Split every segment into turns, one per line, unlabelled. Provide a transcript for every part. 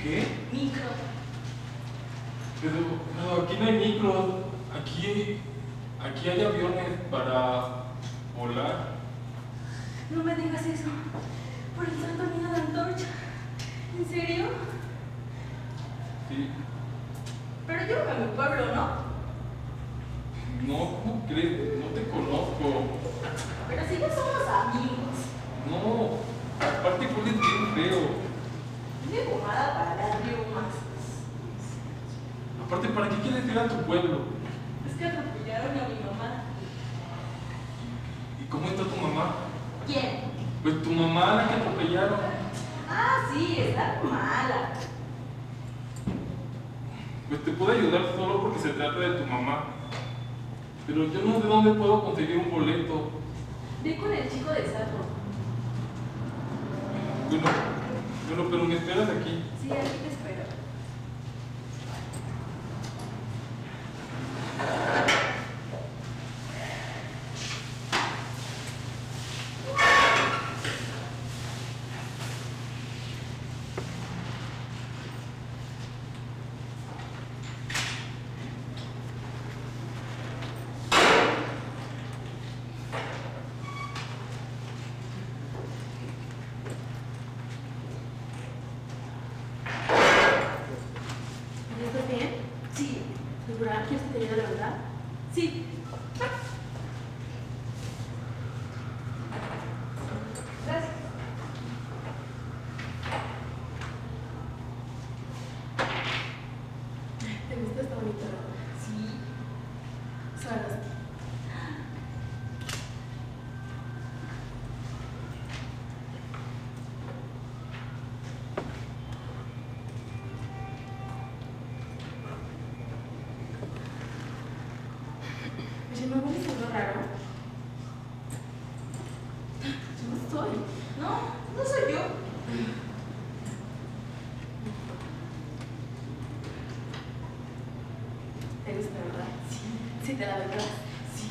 ¿Qué?
Micro.
Pero aquí no hay micros. Aquí hay aviones para volar.
No me digas eso. Por el santo niño de antorcha. ¿En serio?
Sí.
Pero llévame a mi pueblo, ¿no?
No, ¿cómo crees? No te conozco.
Pero si ya somos amigos.
No, aparte hueles bien feo.
Tiene pomada para las riumas.
Aparte, ¿para qué quieres ir a tu pueblo?
Es que atropellaron a mi mamá.
¿Y cómo está tu mamá?
¿Quién?
Pues tu mamá, la que atropellaron.
Ah, sí, está mala.
Pues te puedo ayudar solo porque se trata de tu mamá. Pero yo no sé dónde puedo conseguir un boleto.
Ve con el chico de Sato.
Bueno, pero me esperas aquí.
Sí, aquí te espero.
¿Estás bien?
Sí.
¿Segura? ¿Quieres que te ayude, la verdad?
Sí. Gracias.
¿Te gusta? Está bonito, ¿no?
Sí.
Swarovski. Oye, ¿no hueles algo raro? Yo no soy.
No, no soy yo.
¿Te gusta, verdad? Sí. Sí, te la verdad. Sí.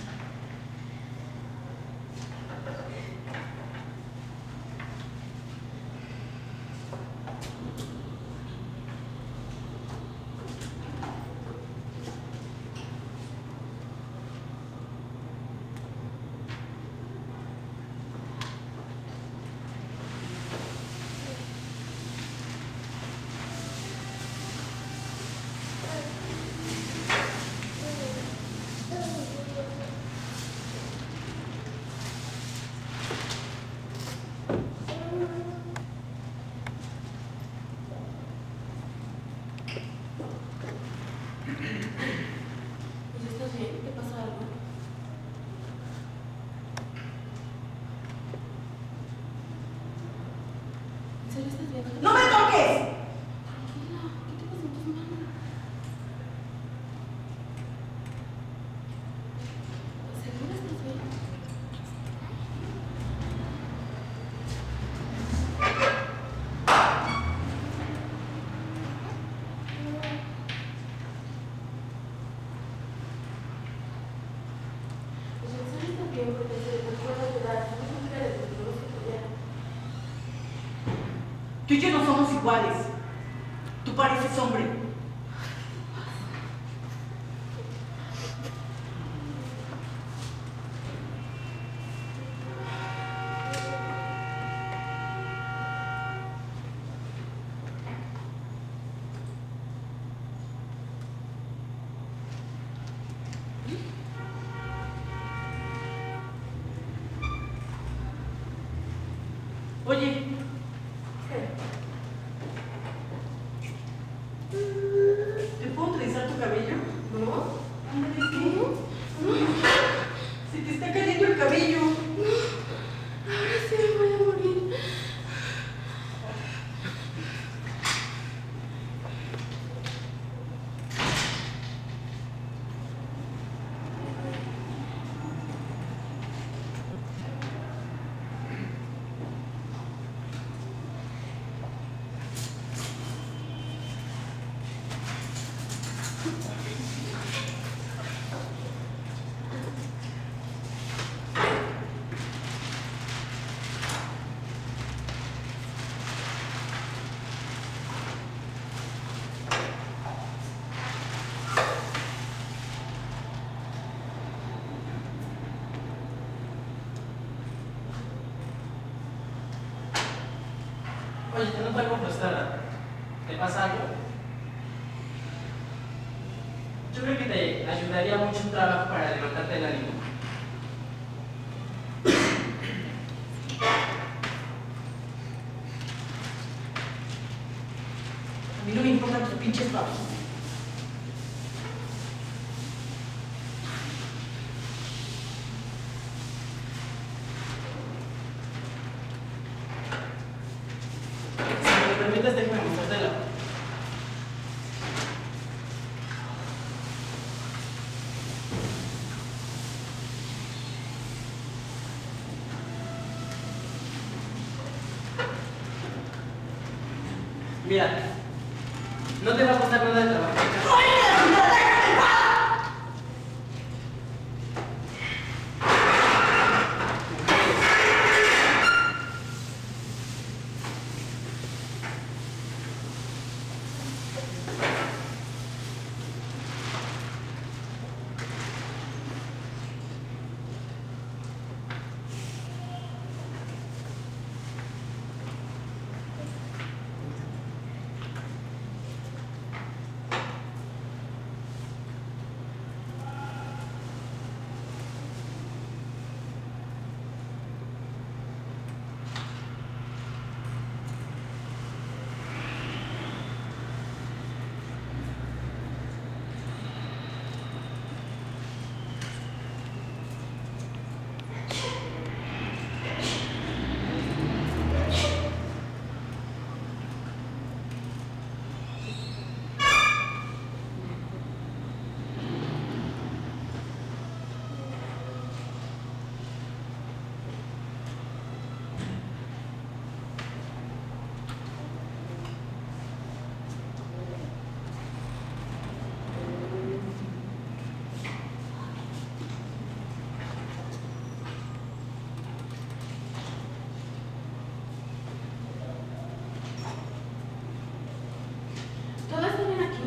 Oye, ¿estás bien? ¿Te pasa algo? ¿En serio estás bien?
¡No me toques!
Tranquila, ¿qué te pasa en tus manos? ¿Segura estás bien? Oye, ¿en serio estás bien? Porque te puedo ayudar. Somos mujeres, nos tenemos que apoyar.
Tú y yo no somos iguales. Tú pareces hombre. Oye, ¿te puedo trenzar tu cabello?
¿No?
Ándale, ¿qué? Se te está cayendo el cabello.
Ahora sí me voy a morir.
pasa algo? Yo creo que te ayudaría mucho un trabajo para levantarte el ánimo. A mí no me importan tus pinches trabajos. Si me lo permites, déjame mostrártelo. Mira, no te va a costar nada de trabajo.
¿Todo está bien aquí?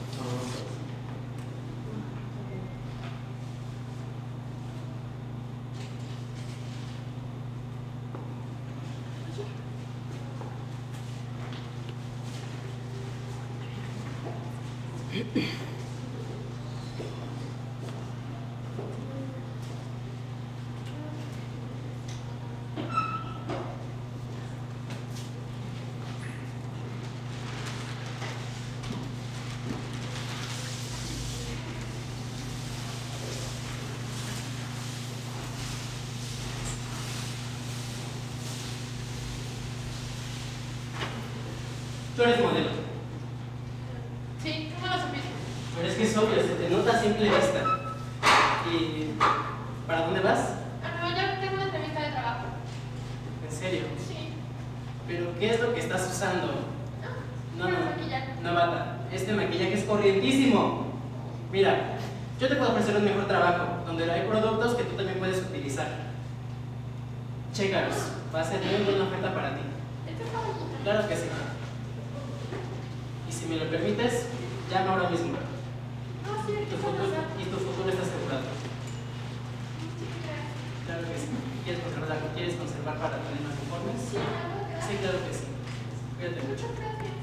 Tú eres modelo.
Sí, ¿cómo lo supiste?
Pero es que es obvio, se te nota a simple vista. ¿Y para dónde vas?
Ah, no, ya tengo una entrevista de trabajo.
¿En serio?
Sí.
¿Pero qué es lo que estás usando? No,
Para maquillar.
novata. Este maquillaje es corrientísimo. Mira, yo te puedo ofrecer un mejor trabajo, donde hay productos que tú también puedes utilizar. Chécalos, va a ser muy buena oferta para ti.
Este está bonito.
Claro que sí. Y si me lo permites, llama ahora mismo.
No, sí,
Y
aquí
tu
está
futuro,
pasando.
y tu futuro está asegurado.
Muchas gracias.
Claro que sí. ¿Quieres conservar para tener más informes?
Sí, gracias.
Sí, claro que sí. Cuídate mucho.
Muchas gracias.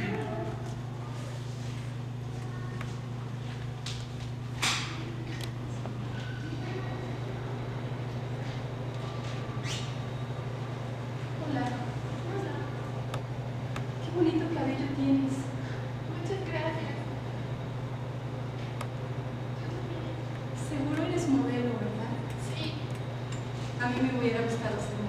Hola,
Hola.
qué bonito cabello tienes.
Muchas gracias.
Seguro eres modelo, ¿verdad?
Sí.
A mí me hubiera gustado ser